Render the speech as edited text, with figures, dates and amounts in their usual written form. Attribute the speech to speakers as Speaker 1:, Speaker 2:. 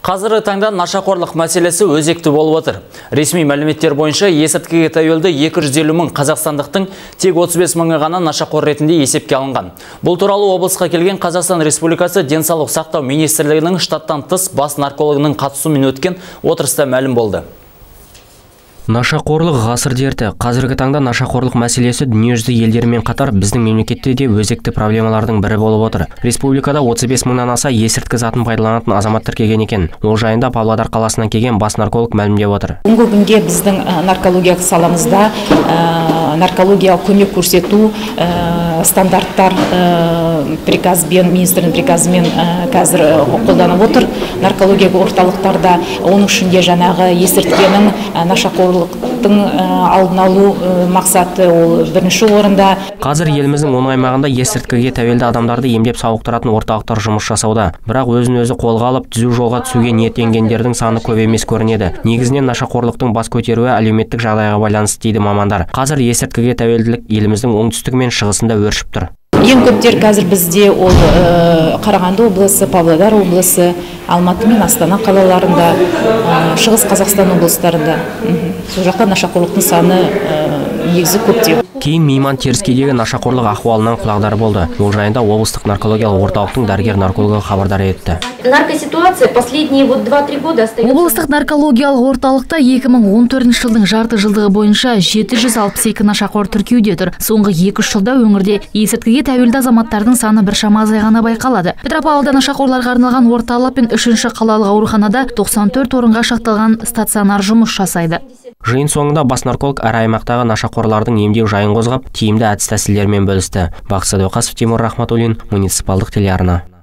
Speaker 1: Қазіргі таңда нашақорлық мәселесі өзекті болып отыр. Ресми мәліметтер бойынша есірткіге тәуелді 250 мың қазақстандықтың тек 35 мыңы ғана нашақор ретінде есепке алынған. Бұл туралы облысқа келген Қазақстан Республикасы денсаулық сақтау министрлігінің штаттан тыс бас наркологының қатысуымен өткен отырыста мәлім болды.
Speaker 2: Нашақорлық ғасыр дерті. Қазіргі таңда нашақорлық мәселесі дүниежүзі елдерімен қатар біздің мемлекетте де өзекті проблемалардың бірі болып отыр. Республикада 35 мыңнан аса есірткі затын пайдаланатын азамат тіркелген екен. Ол жайында Павлодар қаласынан келген бас нарколог мәлімдеп отыр.
Speaker 3: Бүгінгі күнге біздің наркологиялық саламызда наркологиялық көмек көрсету стандарттар приказбен, министрдің приказымен қазір қолданып отыр. Наркологиялық орталықтарда оның ішінде жаңағы есірткінің нашақорлықтың алдын алу мақсаты ол бірінші орында.
Speaker 2: Қазір еліміздің 10 аймағында есірткіге тәуелді адамдарды емдеп сауықтыратын орталықтар жұмыс жасауда. Бірақ өзін-өзі қолға алып түзу жолға түсуге ниеттенгендердің саны көп емес көрінеді. Негізінен нашақорлықтың бас көтеруі әлеуметтік жағдайға байланысты дейді мамандар. Қазір есірткіге тәуелділік еліміздің оңтүстігі мен шығысында өршіп тұр.
Speaker 3: Ең көптер қазір бізде ол Қарағанды облысы, Павлодар облысы, Алматы мен Астана қалаларында, Шығыс Қазақстан облыстарында. Сол жақта нашақорлықтың саны негізі көптеу.
Speaker 2: Кейін Мейман Теріскейдегі нашақорлық ахуалынан құлағдар болды. Ол жайында облыстық наркологиялық орталықтың дәрігер-наркологы хабардар етті.
Speaker 4: Наркоситуация последние 2-3 года остается.
Speaker 5: Облыстық наркологиялық орталықта 2014 жылдың жарты жылдығы бойынша 762 нашақор тіркеуде тұр. Соңғы 2 жылда өңірде есірткіге тәуелді азаматтардың саны біршама азайғаны байқалады. Петропавлда нашақорларға арналған орталық пен 3-ші қалалық ауруханада 94 орынға шақталған стационар жұмыс жасайды.
Speaker 2: Жиын соңында бас нарколог әр аймақтағы нашақорлардың емдеу жайын қозғап, тиімді әдіс тәсілдермен бөлісті. Бақсы Дәуқасов, Тимур Рахматуллин, муниципалдық телеарна.